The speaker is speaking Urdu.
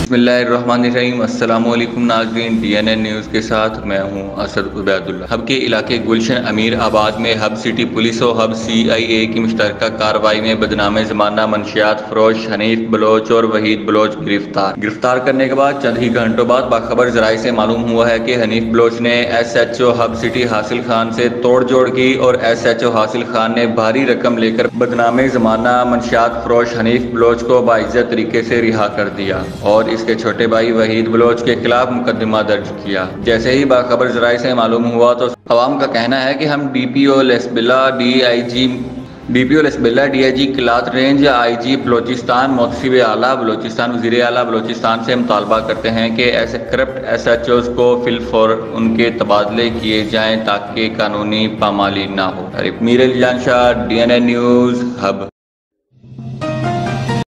بسم اللہ الرحمن الرحیم۔ السلام علیکم ناظرین، ڈی این این نیوز کے ساتھ میں ہوں اسد عبید اللہ۔ ہب کے علاقے گلشن امیر آباد میں ہب سٹی پولیس و ہب سی آئی اے کی مشترکہ کارروائی میں بدنام زمانہ منشیات فروش حنیف بلوچ اور وحید بلوچ گرفتار کرنے کے بعد چند ہی گھنٹوں بعد باخبر ذرائع سے معلوم ہوا ہے کہ حنیف بلوچ نے S H O Hub city Hasil Khan سے توڑ جوڑ کی اور ایس ایچ او حاصل خان نے بھاری رقم لے کر بدنام زمانہ منشیات فروش حنیف بلوچ کو باعزت طریقے سے رہا کر دیا اور اس کے چھوٹے بھائی وحید بلوچ کے خلاف مقدمہ درج کیا۔ جیسے ہی باخبر ذرائع سے معلوم ہوا تو عوام کا کہنا ہے کہ ہم D P O Lasbela D I G Kalat range, I G Balochistan, محتسب اعلیٰ بلوچستان، وزیر اعلیٰ بلوچستان سے مطالبہ کرتے ہیں کہ ایسے کرپٹ ایس ایچ اوز کو فی الفور ان کے تبادلے کیے جائیں تاکہ قانونی پامالی نہ ہو۔ Mir Ali Jan Shah, D N N news, hub.